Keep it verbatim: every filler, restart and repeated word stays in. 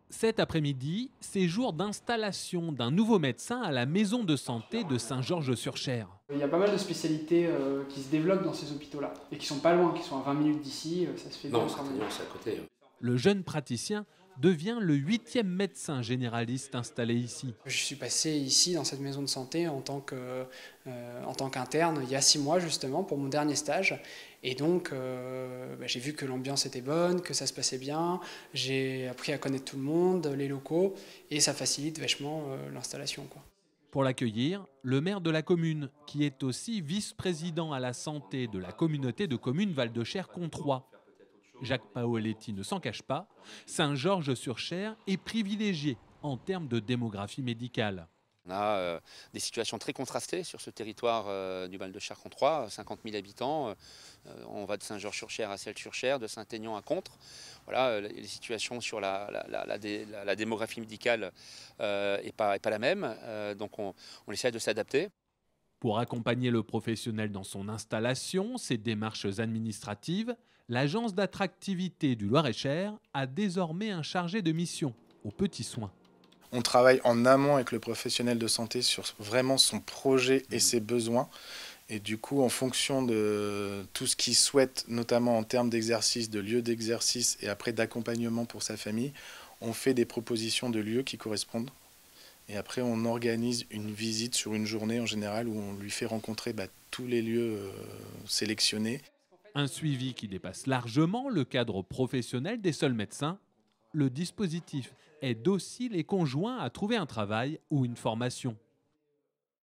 Cet après-midi, c'est jour d'installation d'un nouveau médecin à la maison de santé de Saint-Georges-sur-Cher. Il y a pas mal de spécialités euh, qui se développent dans ces hôpitaux-là et qui sont pas loin, qui sont à vingt minutes d'ici, euh, ça se fait bien Non, quand même. Saint-Aignan, c'est à côté. Le jeune praticien devient le huitième médecin généraliste installé ici. Je suis passé ici dans cette maison de santé en tant que, euh, en tant qu'interne il y a six mois justement pour mon dernier stage. Et donc euh, bah, j'ai vu que l'ambiance était bonne, que ça se passait bien, j'ai appris à connaître tout le monde, les locaux, et ça facilite vachement euh, l'installation, quoi. Pour l'accueillir, le maire de la commune, qui est aussi vice-président à la santé de la communauté de communes Val-de-Cher-Controis. Jacques Paoletti ne s'en cache pas, Saint-Georges-sur-Cher est privilégié en termes de démographie médicale. On a euh, des situations très contrastées sur ce territoire euh, du Val-de-Cher-Controis, cinquante mille habitants. Euh, on va de Saint-Georges-sur-Cher à Celles-sur-Cher, de Saint-Aignan à Contres. Voilà, euh, les situations sur la, la, la, la, dé, la, la démographie médicale n'est euh, pas, pas la même, euh, donc on, on essaie de s'adapter. Pour accompagner le professionnel dans son installation, ses démarches administratives, l'agence d'attractivité du Loir-et-Cher a désormais un chargé de mission aux petits soins. On travaille en amont avec le professionnel de santé sur vraiment son projet et ses besoins. Et du coup, en fonction de tout ce qu'il souhaite, notamment en termes d'exercice, de lieu d'exercice et après d'accompagnement pour sa famille, on fait des propositions de lieux qui correspondent. Et après, on organise une visite sur une journée en général où on lui fait rencontrer bah, tous les lieux euh, sélectionnés. Un suivi qui dépasse largement le cadre professionnel des seuls médecins. Le dispositif aide aussi les conjoints à trouver un travail ou une formation.